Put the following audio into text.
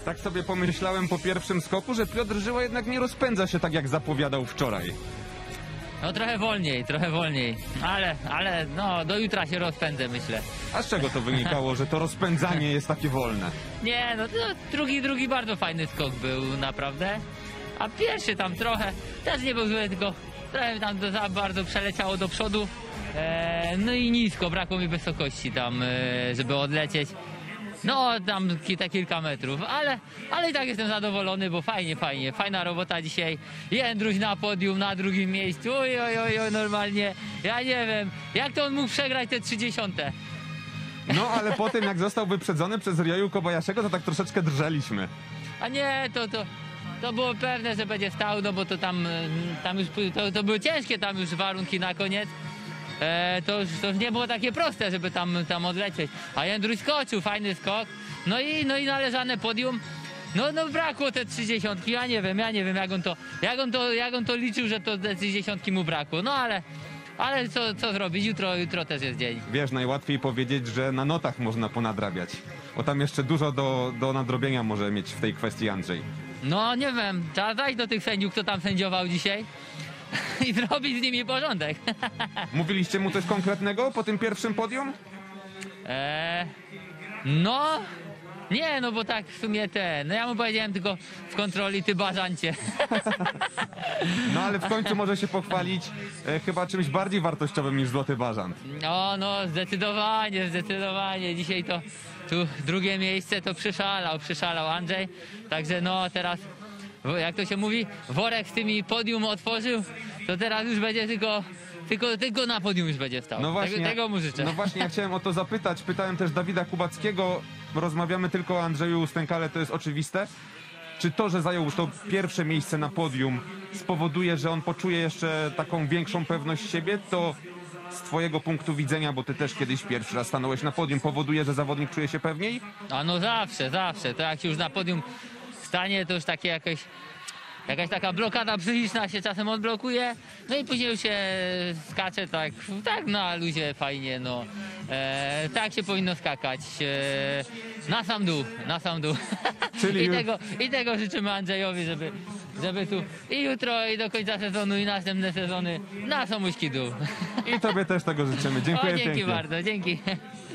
Tak sobie pomyślałem po pierwszym skoku, że Piotr Żyła jednak nie rozpędza się tak, jak zapowiadał wczoraj. No trochę wolniej, ale no do jutra się rozpędzę, myślę. A z czego to wynikało, że to rozpędzanie jest takie wolne? Nie, no to drugi bardzo fajny skok był naprawdę. A pierwszy tam trochę, też nie był zły, tylko trochę tam za bardzo przeleciało do przodu. No i nisko, brakło mi wysokości tam, żeby odlecieć. No tam kilka metrów, ale i tak jestem zadowolony, bo fajna robota dzisiaj. Jędruś na podium, na drugim miejscu, oj, normalnie, ja nie wiem, jak to on mógł przegrać te 30. No ale po tym, jak został wyprzedzony przez Ryoyu Kobayashiego, to tak troszeczkę drżeliśmy. A nie, to było pewne, że będzie stał, no bo to tam już, to były ciężkie tam już warunki na koniec. To już nie było takie proste, żeby tam odlecieć. A Jędruś skoczył, fajny skok. No i należane podium. No brakło te 30. Ja nie wiem, jak on to liczył, że to te 30 mu brakło. No ale co zrobić? Jutro też jest dzień. Wiesz, najłatwiej powiedzieć, że na notach można ponadrabiać. Bo tam jeszcze dużo do nadrobienia może mieć w tej kwestii Andrzej. No nie wiem, trzeba zajść do tych sędziów, kto tam sędziował dzisiaj i zrobić z nimi porządek. Mówiliście mu coś konkretnego po tym pierwszym podium? No, nie, no bo tak w sumie no ja mu powiedziałem tylko w kontroli, ty bażancie. No ale w końcu może się pochwalić chyba czymś bardziej wartościowym niż złoty bażant. No, zdecydowanie. Dzisiaj to tu drugie miejsce to przyszalał Andrzej. Także no teraz, jak to się mówi, worek z tymi podium otworzył, to teraz już będzie tylko na podium już będzie stał. No właśnie, tego mu życzę. No właśnie, ja chciałem o to zapytać. Pytałem też Dawida Kubackiego. Rozmawiamy tylko o Andrzeju Stękale, to jest oczywiste. Czy to, że zajął już to pierwsze miejsce na podium, spowoduje, że on poczuje jeszcze taką większą pewność siebie? To z twojego punktu widzenia, bo ty też kiedyś pierwszy raz stanąłeś na podium, powoduje, że zawodnik czuje się pewniej? A no zawsze. To jak się już na podium stanie, to już takie jakaś taka blokada psychiczna się czasem odblokuje, no i później już się skacze tak na luzie, fajnie, no. Tak się powinno skakać. Na sam dół. Czyli I tego życzymy Andrzejowi, żeby tu i jutro, i do końca sezonu, i następne sezony na samuśki dół. I tobie też tego życzymy. Dziękuję Dzięki pięknie. bardzo, dzięki.